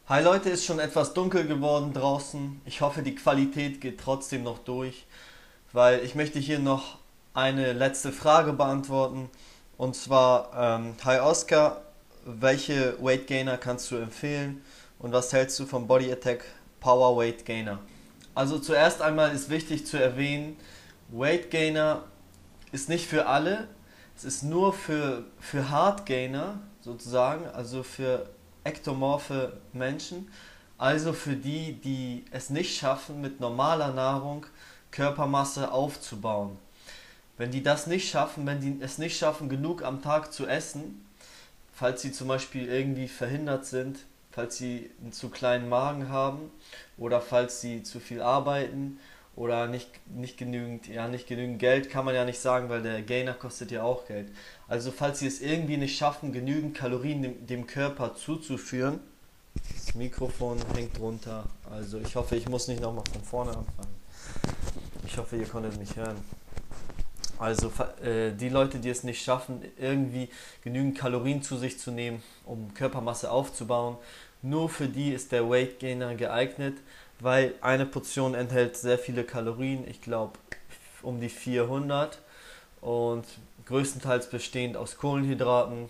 Hi Leute, ist schon etwas dunkel geworden draußen. Ich hoffe, die Qualität geht trotzdem noch durch, weil ich möchte hier noch eine letzte Frage beantworten. Und zwar, hi Oscar, welche Weight Gainer kannst du empfehlen und was hältst du vom Body Attack Power Weight Gainer? Also zuerst einmal ist wichtig zu erwähnen, Weight Gainer ist nicht für alle, es ist nur für Hard Gainer sozusagen, also für ektomorphe Menschen, also für die, die es nicht schaffen, mit normaler Nahrung Körpermasse aufzubauen. Wenn die das nicht schaffen, wenn die es nicht schaffen, genug am Tag zu essen, falls sie zum Beispiel irgendwie verhindert sind, falls sie einen zu kleinen Magen haben oder falls sie zu viel arbeiten oder nicht genügend Geld, kann man ja nicht sagen, weil der Gainer kostet ja auch Geld. Also falls sie es irgendwie nicht schaffen, genügend Kalorien dem Körper zuzuführen, das Mikrofon hängt runter, also ich hoffe, ich muss nicht nochmal von vorne anfangen. Ich hoffe, ihr konntet mich hören. Also die Leute, die es nicht schaffen, irgendwie genügend Kalorien zu sich zu nehmen, um Körpermasse aufzubauen, nur für die ist der Weight Gainer geeignet, weil eine Portion enthält sehr viele Kalorien, ich glaube um die 400 und größtenteils bestehend aus Kohlenhydraten.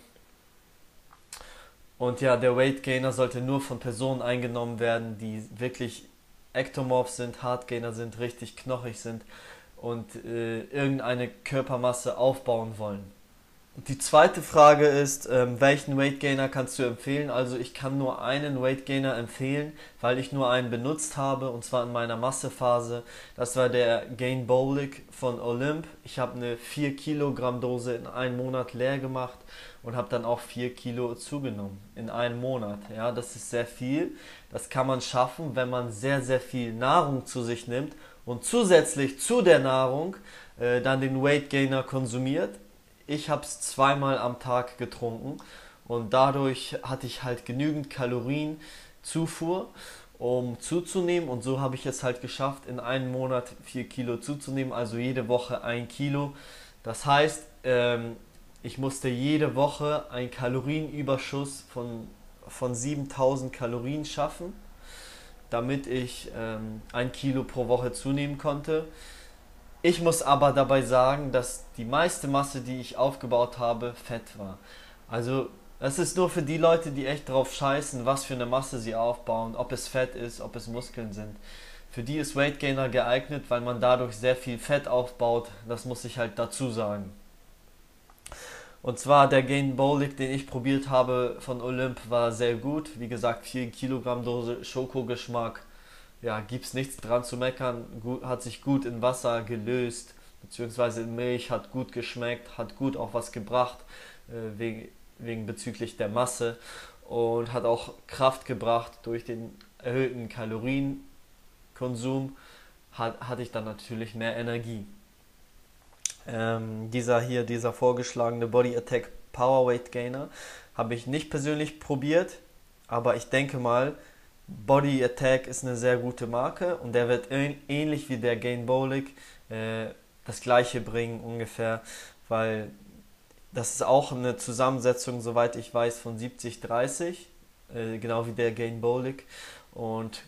Und ja, der Weight Gainer sollte nur von Personen eingenommen werden, die wirklich ektomorph sind, Hard Gainer sind, richtig knochig sind und irgendeine Körpermasse aufbauen wollen. Die zweite Frage ist, welchen Weight Gainer kannst du empfehlen? Also ich kann nur einen Weight Gainer empfehlen, weil ich nur einen benutzt habe, und zwar in meiner Massephase. Das war der Gainbolic von Olymp. Ich habe eine 4 Kilogramm Dose in einem Monat leer gemacht und habe dann auch 4 Kilo zugenommen in einem Monat. Ja, das ist sehr viel. Das kann man schaffen, wenn man sehr, sehr viel Nahrung zu sich nimmt und zusätzlich zu der Nahrung dann den Weight Gainer konsumiert. Ich habe es zweimal am Tag getrunken und dadurch hatte ich halt genügend Kalorienzufuhr, um zuzunehmen, und so habe ich es halt geschafft, in einem Monat 4 Kilo zuzunehmen, also jede Woche 1 Kilo. Das heißt, ich musste jede Woche einen Kalorienüberschuss von 7000 Kalorien schaffen, damit ich 1 Kilo pro Woche zunehmen konnte. Ich muss aber dabei sagen, dass die meiste Masse, die ich aufgebaut habe, Fett war. Also das ist nur für die Leute, die echt drauf scheißen, was für eine Masse sie aufbauen, ob es Fett ist, ob es Muskeln sind. Für die ist Weight Gainer geeignet, weil man dadurch sehr viel Fett aufbaut. Das muss ich halt dazu sagen. Und zwar der Gainbolic, den ich probiert habe von Olymp, war sehr gut. Wie gesagt, 4 Kilogramm Dose, Schokogeschmack. Ja, gibt's nichts dran zu meckern. Gut, hat sich gut in Wasser gelöst, beziehungsweise in Milch, hat gut geschmeckt, hat gut auch was gebracht, wegen bezüglich der Masse, und hat auch Kraft gebracht durch den erhöhten Kalorienkonsum, hatte ich dann natürlich mehr Energie. Dieser vorgeschlagene Body Attack Powerweight Gainer habe ich nicht persönlich probiert, aber ich denke mal, Body Attack ist eine sehr gute Marke und der wird ähnlich wie der Gainbolic das gleiche bringen ungefähr, weil das ist auch eine Zusammensetzung, soweit ich weiß, von 70-30, genau wie der Gainbolic, und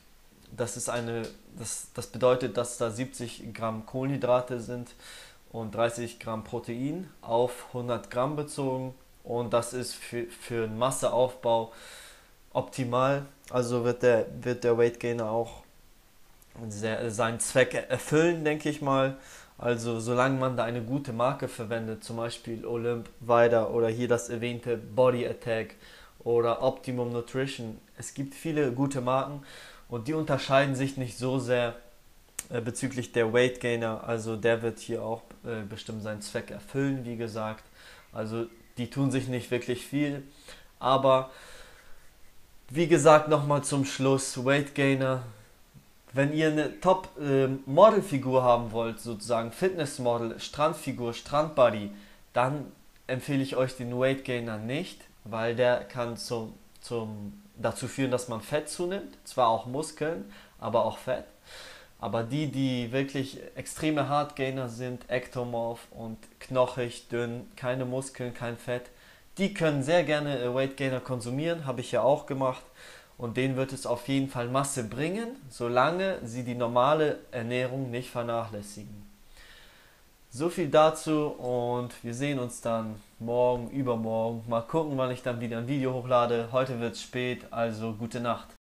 das bedeutet, dass da 70 Gramm Kohlenhydrate sind und 30 Gramm Protein auf 100 Gramm bezogen, und das ist für einen Masseaufbau optimal. Also wird der Weight Gainer auch seinen Zweck erfüllen, denke ich mal. Also solange man da eine gute Marke verwendet, zum Beispiel Olymp, Weider oder hier das erwähnte Body Attack oder Optimum Nutrition. Es gibt viele gute Marken und die unterscheiden sich nicht so sehr bezüglich der Weight Gainer. Also der wird hier auch bestimmt seinen Zweck erfüllen, wie gesagt. Also die tun sich nicht wirklich viel, aber wie gesagt, nochmal zum Schluss, Weight Gainer. Wenn ihr eine Top-Modelfigur haben wollt, sozusagen Fitnessmodel, Strandfigur, Strandbody, dann empfehle ich euch den Weight Gainer nicht, weil der kann dazu führen, dass man Fett zunimmt, zwar auch Muskeln, aber auch Fett. Aber die wirklich extreme Hardgainer sind, ektomorph und knochig, dünn, keine Muskeln, kein Fett, die können sehr gerne Weight Gainer konsumieren, habe ich ja auch gemacht. und denen wird es auf jeden Fall Masse bringen, solange sie die normale Ernährung nicht vernachlässigen. So viel dazu und wir sehen uns dann morgen, übermorgen. Mal gucken, wann ich dann wieder ein Video hochlade. Heute wird es spät, also gute Nacht.